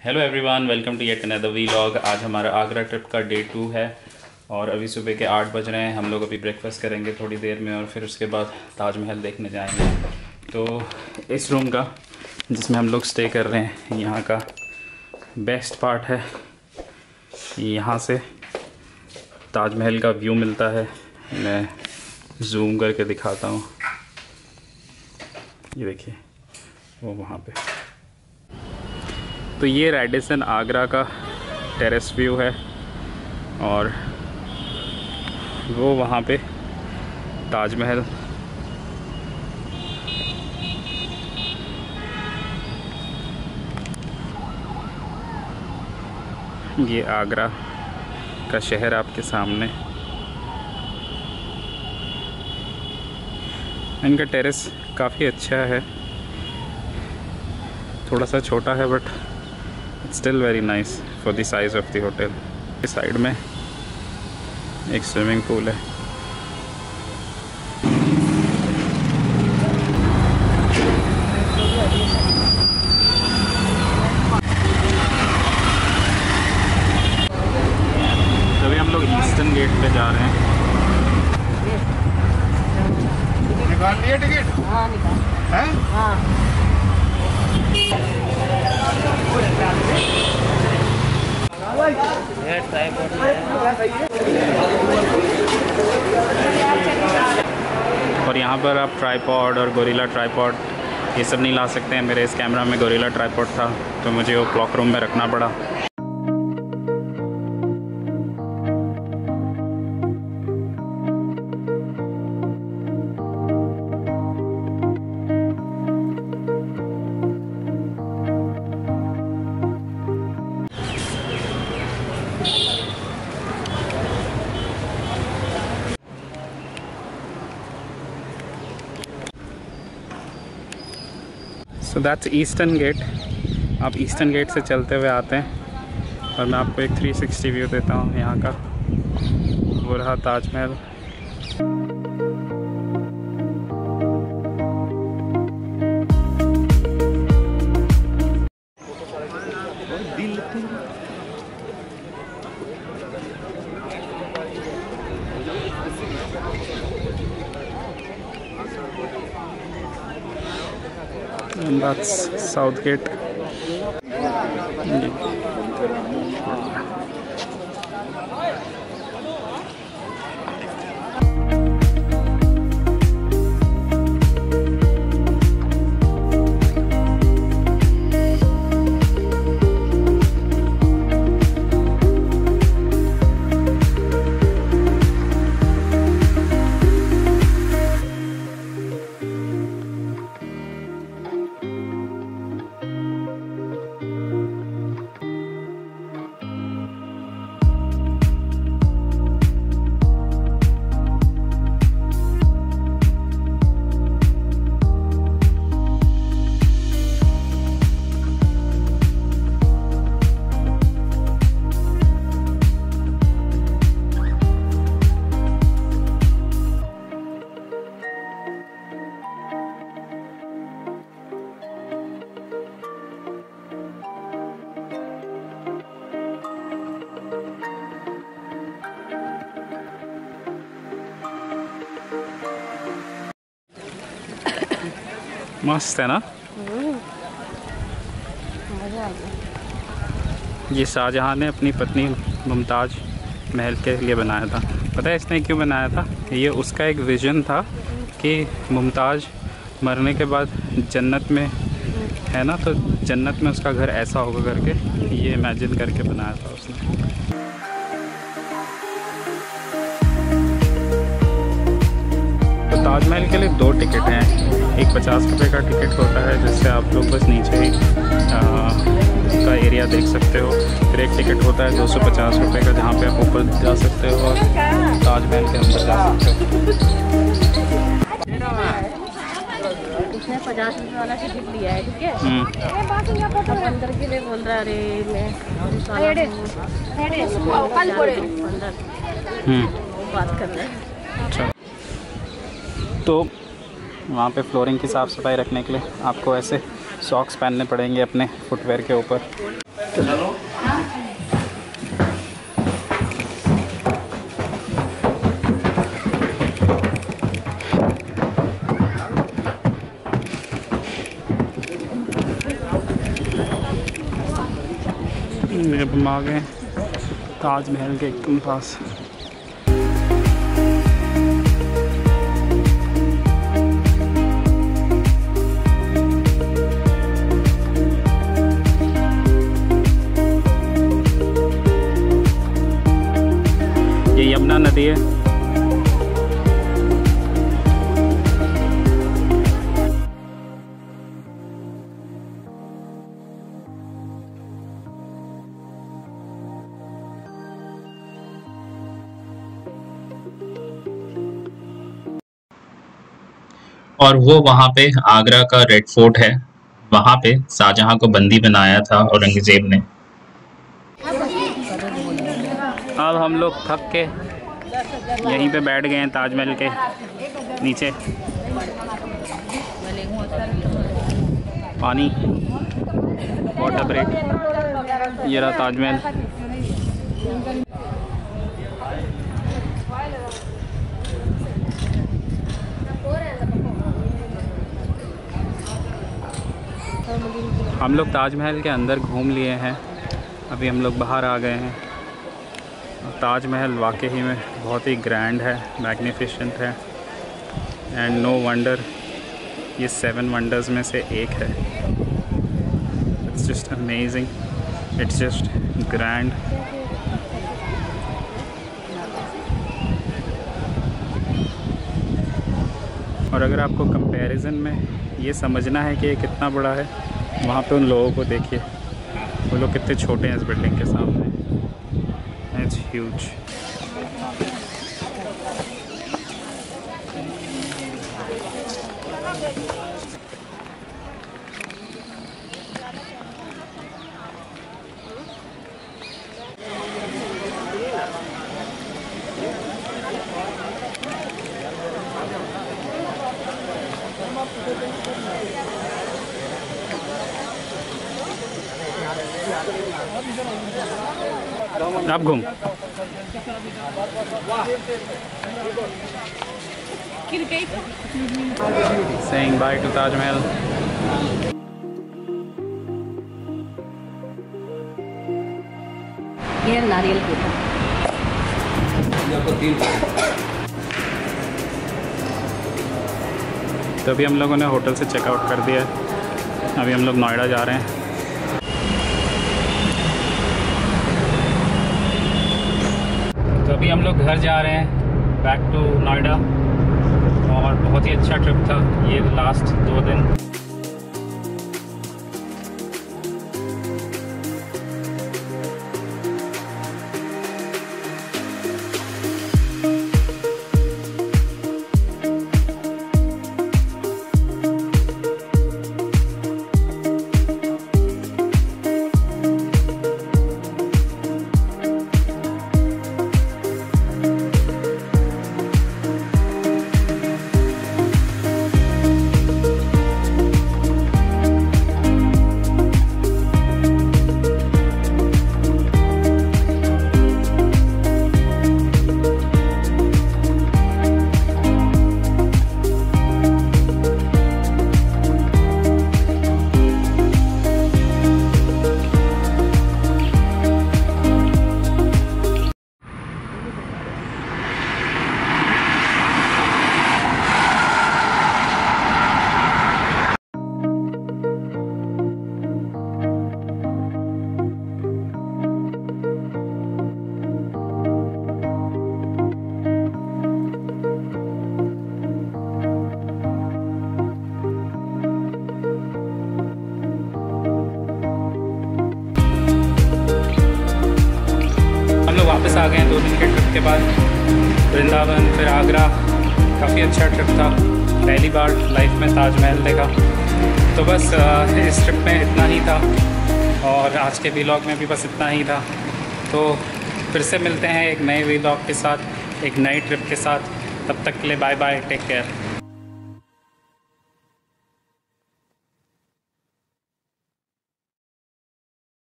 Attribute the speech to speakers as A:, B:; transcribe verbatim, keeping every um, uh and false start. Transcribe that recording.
A: Hello everyone, welcome to yet another vlog. आज हमारा Agra trip का डे टू है और अभी सुबह के आठ बज रहे हैं। हम लोग अभी ब्रेकफास्ट करेंगे थोड़ी देर में और फिर उसके बाद ताजमहल देखने जाएंगे। तो इस रूम का जिसमें हम लोग स्टे कर रहे हैं, यहाँ का बेस्ट पार्ट है, यहाँ से ताजमहल का व्यू मिलता है। मैं जूम करके दिखाता हूँ, ये देखिए वो वहाँ पे। तो ये रेडिसन आगरा का टेरेस व्यू है और वो वहाँ पे ताजमहल। ये आगरा का शहर आपके सामने। इनका टेरेस काफ़ी अच्छा है, थोड़ा सा छोटा है but still very nice for the size of the hotel. इस साइड में एक स्विमिंग पूल है। अभी हम लोग ईस्टर्न गेट पे जा रहे हैं।
B: निकाल लिए टिकट? हाँ निकाल। हैं? हाँ।
A: और यहाँ पर आप ट्राइपॉड और गोरिल्ला ट्राइपॉड ये सब नहीं ला सकते हैं। मेरे इस कैमरा में गोरिल्ला ट्राइपॉड था तो मुझे वो क्लॉक रूम में रखना पड़ा। So that's eastern gate. आप ईस्टर्न गेट से चलते हुए आते हैं और मैं आपको एक थ्री सिक्सटी व्यू देता हूँ यहाँ का। वो रहा Taj Mahal. And that's South Gate. मस्त है ना?
C: मजा आ गया।
A: ये शाहजहां ने अपनी पत्नी मुमताज़ महल के लिए बनाया था। पता है इसने क्यों बनाया था? ये उसका एक विज़न था कि मुमताज़ मरने के बाद जन्नत में है ना, तो जन्नत में उसका घर ऐसा होगा करके ये इमेजिन करके बनाया था उसने। तो ताजमहल के लिए दो टिकट हैं। एक पचास रुपये का टिकट होता है जिससे आप लोग बस नीचे ही उसका एरिया देख सकते हो। फिर एक टिकट होता है दो सौ पचास रुपये का, जहाँ पे आप ऊपर जा सकते हो और ताजमहल के अंदर जा सकते हो।
C: इसने पचास रुपये वाला टिकट लिया है, ठीक है। अंदर के लिए बोल रहा है, अरे मैं बात कर रहे हैं।
A: अच्छा, तो वहाँ पे फ्लोरिंग की साफ़ सफाई रखने के लिए आपको ऐसे सॉक्स पहनने पड़ेंगे अपने फुटवेयर के ऊपर। अब हम आ गए ताजमहल के एकदम पास। ये यमुना नदी है।
D: और वो वहाँ पे आगरा का रेड फोर्ट है, वहाँ पे शाहजहां को बंदी बनाया था औरंगजेब ने।
A: अब हम लोग थक के यहीं पे बैठ गए हैं ताजमहल के नीचे। पानी, वाटर ब्रेक। ये रहा ताजमहल। हम लोग ताजमहल के अंदर घूम लिए हैं, अभी हम लोग बाहर आ गए हैं। ताजमहल वाकई में बहुत ही ग्रैंड है, मैग्निफिसेंट है, एंड नो वंडर ये सेवन वंडर्स में से एक है। It's just amazing, it's just grand. और अगर आपको कंपैरिजन में ये समझना है कि ये कितना बड़ा है, वहाँ पे उन लोगों को देखिए, वो लोग कितने छोटे हैं इस बिल्डिंग के सामने। It's huge. आप घूम saying bye to ताजमहल।
C: ये नारियल की
A: तो अभी हम लोगों ने होटल से चेकआउट कर दिया है, अभी हम लोग नोएडा जा रहे हैं। तो अभी हम लोग घर जा रहे हैं, बैक टू नोएडा। और बहुत ही अच्छा ट्रिप था ये लास्ट दो दिन। वापस आ गए हैं दो दिन के ट्रिप के बाद। वृंदावन फिर आगरा, काफ़ी अच्छा ट्रिप था। पहली बार लाइफ में ताजमहल देखा। तो बस इस ट्रिप में इतना ही था और आज के व्लॉग में भी बस इतना ही था। तो फिर से मिलते हैं एक नए व्लॉग के साथ, एक नई ट्रिप के साथ। तब तक के लिए बाय बाय, टेक केयर।